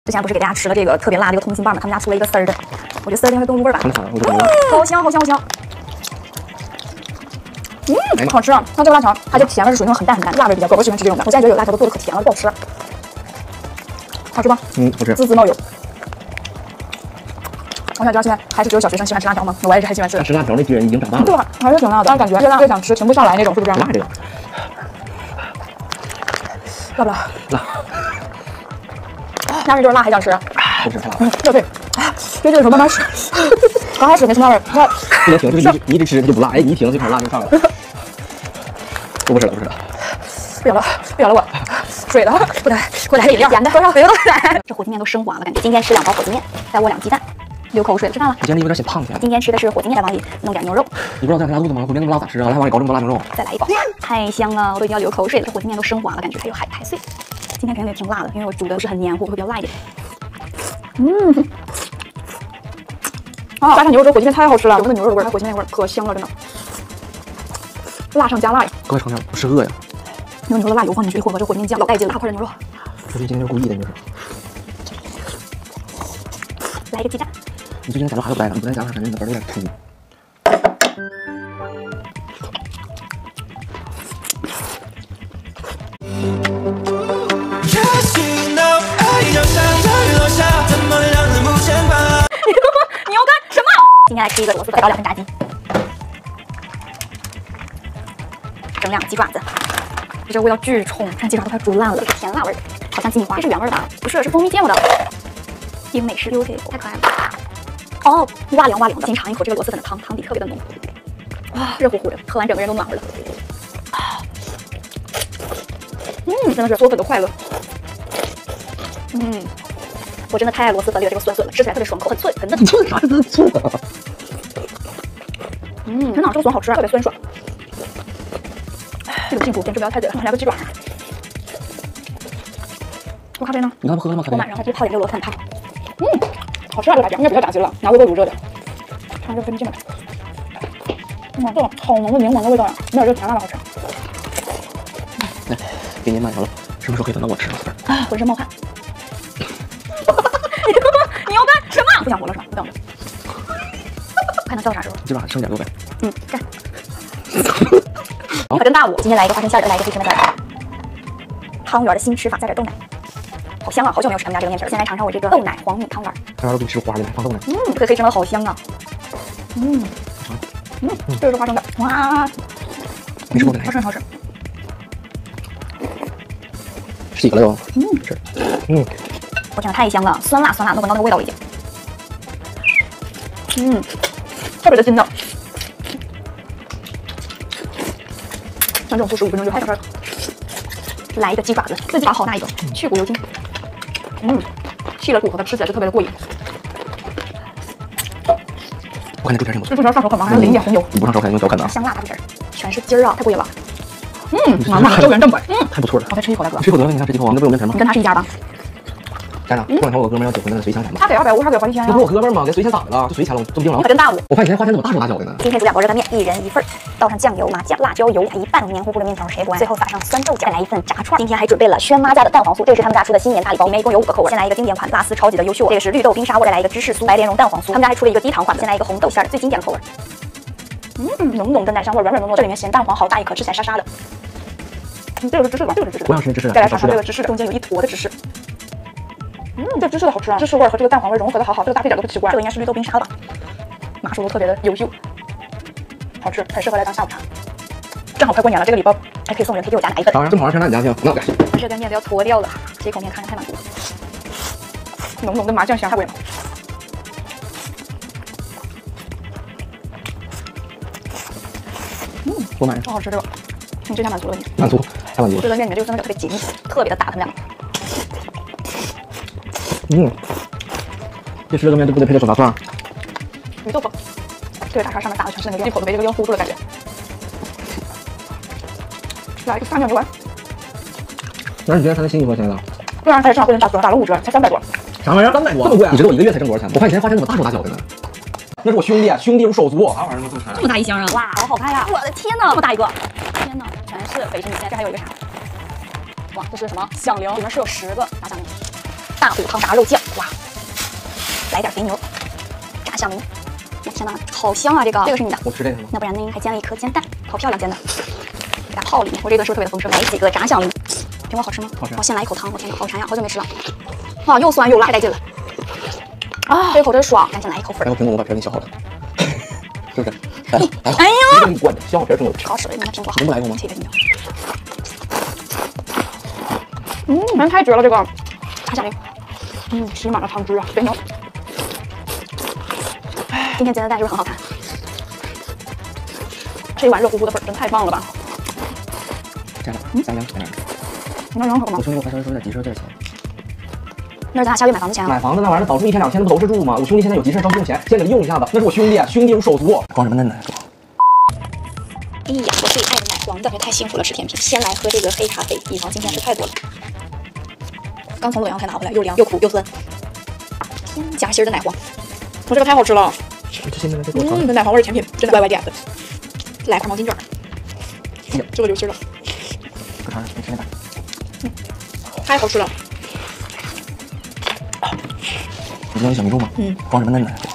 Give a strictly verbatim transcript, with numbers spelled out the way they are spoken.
之前不是给大家吃了这个特别辣的一个通心瓣吗？他们家出了一个丝儿的，我觉得丝儿的应该是动物味吧。嗯，好香，好香，好香。嗯，好吃啊！像这个辣条，它就甜味是属于那种很淡很淡，辣味比较够。我喜欢吃这种的。我现在觉得有辣条都做的可甜了，不好吃。好吃吗？ 嗯，好吃。 滋滋冒油。我想知道现在还是只有小学生喜欢吃辣条吗？我也是很喜欢吃。 吃辣条那批人已经长大了。 对吧？还是挺辣的，但是感觉越辣越想吃，停不下来那种，是不是这样？ 辣这个。 辣不辣？ 辣。 压根就是辣，还想吃。 不吃太辣。 嗯，对对。就这个时候慢慢吃，刚开始没什么味儿，你看。 不能停，就是一你一直吃就不辣，哎，你一停就开始辣就上来了。我不吃了，不吃了。 不想了，不想了我。水的，给我来，给我来个饮料，咸的，多少？给我来。这火鸡面都升华了，感觉。今天吃两包火鸡面，再窝两鸡蛋，流口水了，吃饭了。 我今天有点显胖起来。 今天吃的是火鸡面，再往里弄点牛肉。 你不知道这样拉肚子吗？火鸡面那么辣咋吃啊？来，往里搞这么多辣牛肉。 再来一包，太香了，我都已经要流口水了。这火鸡面都升华了，感觉还有海苔碎。今天肯定得挺辣的，因为我煮的不是很黏糊，会比较辣一点。嗯。啊，加上牛肉之后，火鸡面太好吃了，有那个牛肉的味儿，还有火鸡面味儿，可香了，真的。辣上加辣呀！ 各位尝尝，不是饿呀。 那个牛肉的辣油放进去，混合这火鸡面酱，老带劲了，大块的牛肉。 我今天是故意的，就是。 来一个鸡蛋。 你最近感觉还有不带了，你不带加上感觉你的本有点秃。 你要干什么？今天来吃一个螺蛳粉，再搞两份炸鸡，整两个鸡爪子，这味道巨冲，看鸡爪都快煮烂了，是甜辣味的，好像鸡米花，这是原味的，不是，是蜂蜜芥末的。英美式 U K， 太可爱了。哦，哇凉哇凉的，先尝一口这个螺蛳粉的汤，汤底特别的浓，哇，热乎乎的，喝完整个人都暖和了。嗯，真的是嗦粉的快乐。嗯。我真的太爱螺蛳粉里的这个酸笋了，吃起来特别爽口，很脆，很嫩。 你做啥这么脆啊？ 嗯，真的，这个笋好吃，特别酸爽。这个幸福简直不要太对了，来个鸡爪。喝咖啡呢？ 你刚不喝了吗？ 我晚上还去泡点这个螺蛳粉汤。嗯，好吃啊，这个辣椒应该不叫炸鸡了，拿微波炉热的。看这分进来。嗯，这种好浓的柠檬的味道呀，没有这个甜辣的好吃。 来，给你买上了，什么时候可以等到我吃螺蛳粉？ 啊，浑身冒汗。你要干什么？不想活了是吧？不等着，看能到啥时候。 鸡爪剩点肉呗。 嗯，干。你可真大我！今天来一个花生馅的，来一个最甜的汤圆的新吃法，加点豆奶，好香啊！好久没有吃他们家这个面皮了，先来尝尝我这个豆奶黄米汤圆。 汤圆都给你吃花了，放豆奶。 嗯，这个可以蒸的好香啊。嗯嗯，这个是花生的，哇！ 没吃过的， 好吃好吃。 吃几个了又？嗯，是。嗯。 我天，太香了，酸辣酸辣，都闻到那个味道了已经。嗯，特别的筋道。像这种不十五分钟就好吃了。来一个鸡爪子，这鸡爪好大一个，去骨留筋。嗯，去了骨头的吃起来就特别的过瘾。 我看这猪皮挺不错。 这猪皮上手很忙，还要淋一点红油。 你不上手肯定用脚啃的。 香辣大猪皮，全是筋儿啊，太过瘾了。嗯，满满的胶原蛋白，嗯， 太不错了。 我再吃一口来哥。 吃一口得了，你看吃几口啊？那不有面皮吗？ 你跟他是一家吧？ 家长，过两天我哥们要结婚了，随钱钱吧。 他给二百五，他给花一千呀。 那不是我哥们吗？给随钱咋的了？就随钱了，我这么定了。 你可真大我。 我发现现在花钱怎么大手大脚的呢？ 今天煮两锅热干面，一人一份，倒上酱油、麻酱、辣椒油，一半黏糊糊的面条，谁不爱？最后撒上酸豆角，再来一份炸串。今天还准备了轩妈家的蛋黄酥，这是他们家出的新年大礼包，里面一共有五个口味。先来一个经典款，辣丝超级的优秀，这个是绿豆冰沙窝，再来一个芝士酥、白莲蓉蛋黄酥。他们家还出了一个低糖款的，先来一个红豆馅的最经典的口味。嗯，浓浓的奶香味，软软糯糯，这里面咸蛋黄好大一颗，吃起来沙沙的。嗯，这个是芝士的，这个是芝士的。 我想吃芝士的。 再来尝尝这个芝士的，中间有一坨的芝士。嗯，这芝士的好吃啊，芝士味和这个蛋黄味融合的好好，这个搭配点都不奇怪。这个应该是绿豆冰沙吧，码数都特别的优秀，好吃，很适合来当下午茶。正好快过年了，这个礼包还可以送人，可以给我加拿一份。 当然，这么好吃哪你家去？那我干。 热干面都要脱掉了，这口面看着太满足了，浓浓的麻酱香太过瘾了。嗯， 多满。 好好吃这个，你这下满足了你。 满足，太满足了。 热干面里面这个酸豆角特别紧密，特别的大，他们俩。 嗯，这吃热干面就不得配点手抓串。 鱼豆腐，这个大串上面打的全是那个一口都被这个烟糊住的感觉。来一个大酱牛丸。 那你今天穿的新衣服钱了？ 对啊，还是上回人打折，打了五折，才三百多。 啥玩意儿？三百多？这么贵？你知道我一个月才挣多少钱吗？我发现以前花钱怎么大手大脚的呢？那是我兄弟，兄弟如手足。啥玩意儿这么这么这么大一箱啊！哇，好好看呀！我的天哪，这么大一个！天哪，全是北京米线，这还有一个啥？哇，这是什么响铃？里面是有十个大响铃。 大骨汤炸肉酱，哇，来点肥牛，炸香梨，我天哪，好香啊！这个这个是你的， 我吃这个吗？ 那不然呢？还煎了一颗煎蛋，好漂亮煎的，给它泡里面。我这顿是不是特别的丰盛？来几个炸香梨，苹果好吃吗？ 好吃。 我先来一口汤，我天哪，好馋呀，好久没吃了。哇，又酸又辣，太带劲了。啊，这一口真爽，赶紧来一口粉。 来，我苹果我把皮给你削好了，是不是？来了，来了。 哎呀， 你关着，削好皮更有吃。 好吃，你的苹果好。 能不来一口吗？ 切一个嗯，真太绝了，这个炸香梨，嗯，吸满了汤汁啊，肥牛。今天煎的蛋是不是很好看？这一碗热乎乎的粉真太棒了吧！ 加了，嗯，加量在哪儿？ 你让人喝吗？ 我兄弟给我发消息说在集市这钱。 那是咱俩下月买房子钱啊。 买房子那玩意儿，早出一天两千的不都是住吗？我兄弟现在有急事着急用钱，先给他用一下子。那是我兄弟，兄弟如手足。光什么嫩呢？ 哎呀，我最爱的奶黄的，这太幸福了，吃甜品。先来喝这个黑咖啡，以防今天吃太多了。刚从洛阳才拿回来，又凉又苦又酸。天，夹心的奶黄，我这个太好吃了。嗯，这奶黄味甜品真的 Y Y D F 的。来块毛巾卷，这个流心了。 不尝你吃那个。 嗯，太好吃了。 你知道小米粥吗？嗯，光什么嫩呢？